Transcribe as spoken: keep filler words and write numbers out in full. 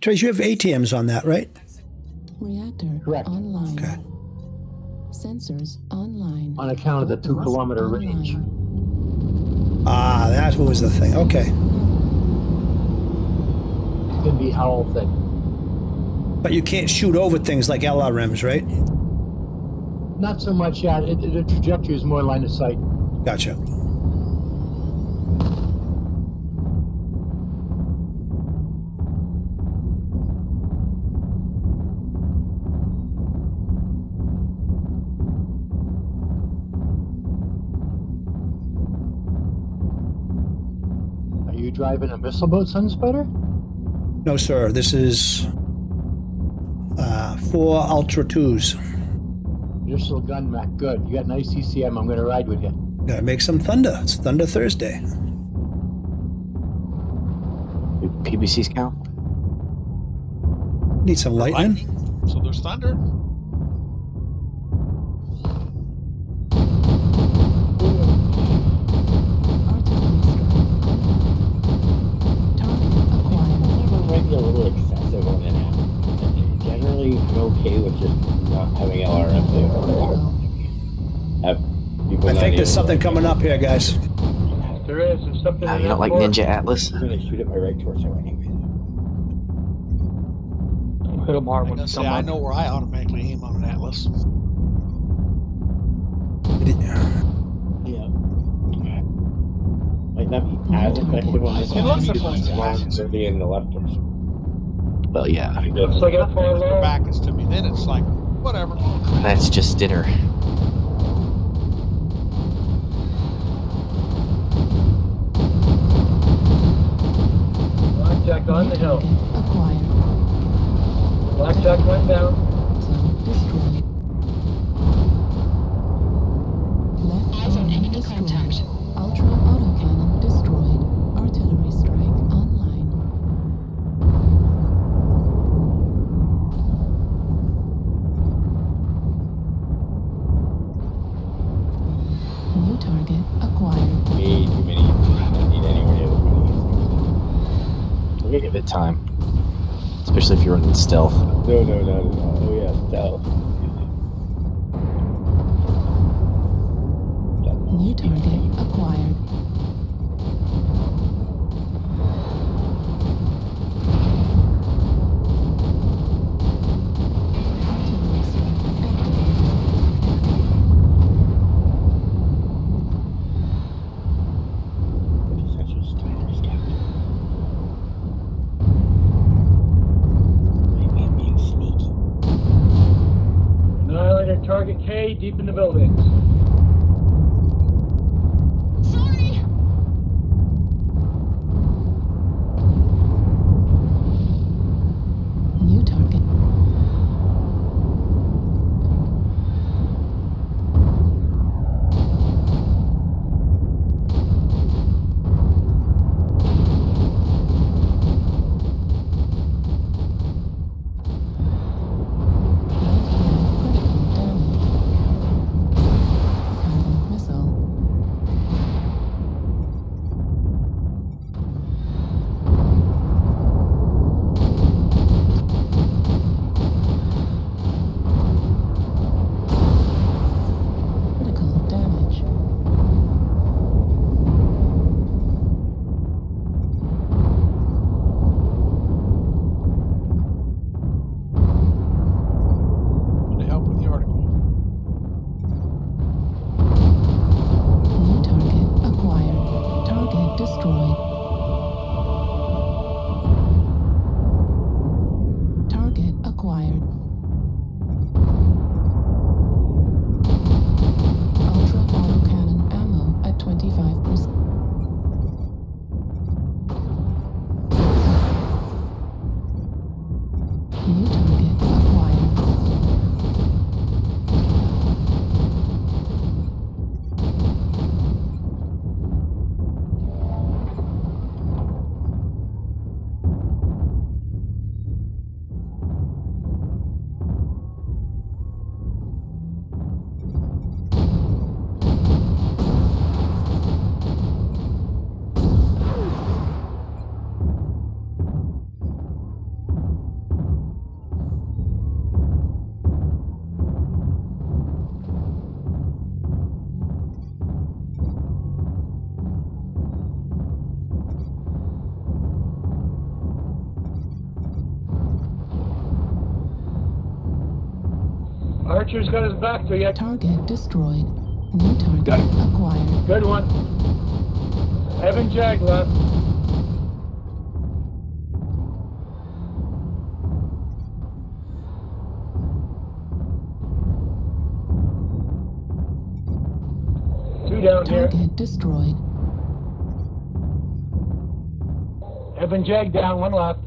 Trace, you have A T Ms on that, right? Reactor Correct. online. Okay. Sensors online. On account of the two kilometer range. Ah, that was the thing. Okay. It's going to be how thing. But you can't shoot over things like L R Ms, right? Not so much, yeah. It, the trajectory is more line of sight. Gotcha. Are you driving a missile boat, Sunspider? No, sir. This is uh, four Ultra twos. Missile gun, Mac. Good. You got nice C C M. I'm going to ride with you. Gotta make some thunder. It's Thunder Thursday. Do P B Cs count? Need some lightning. Lightning. So there's thunder. Might be a little excessive on an app. Generally, I'm okay with just not having L R M there. Have people I not think there's able something to- coming up here, guys. There is. There's something. Uh, you don't like Ninja Atlas? I'm going to shoot at my right torso anyway. Hit them hard when I, they say, come I up. know where I automatically aim on an Atlas. Yeah. Might not be as effective on this It looks one. like It's long to be in the left torso. Well, yeah. Looks like it's far If their low. back is to me, then it's like, whatever. That's just dinner. Blackjack on the hill. Acquired. Blackjack went down. Zone destroyed. Left Eyes on arm enemy destroyed. contact. Ultra autocannon destroyed. Artillery strike online. New target acquired. Way too many. I don't need anywhere near this many. We'll give it time. Especially if you're running stealth. No, no, no, no, no. Oh, yeah, stealth. New target acquired. Artillery strike activated. Essential standards, Captain. Maybe I'm being sneaky. Annihilated target K deep in the buildings. Sorry! New target. Missile. Critical damage. To help with the article. New target acquired. Target destroyed. Target acquired. Ultra autocannon ammo at twenty-five percent. New target acquired. Archer's got his back to you. Target destroyed. New target Got it. acquired. Good one. Evan Jag left. Two down here. Target destroyed. Evan Jag down, one left.